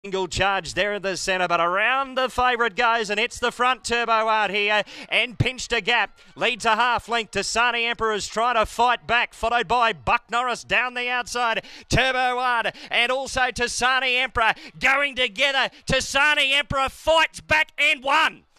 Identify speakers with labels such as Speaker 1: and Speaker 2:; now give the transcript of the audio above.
Speaker 1: Single charge there in the centre, but around the favourite goes, and it's the front turbo out here and pinched a gap. Leads a half length to Sani Emperor's trying to fight back, followed by Buck Norris down the outside. Turbo Ward and also to Sani Emperor going together. To Sani Emperor fights back and won.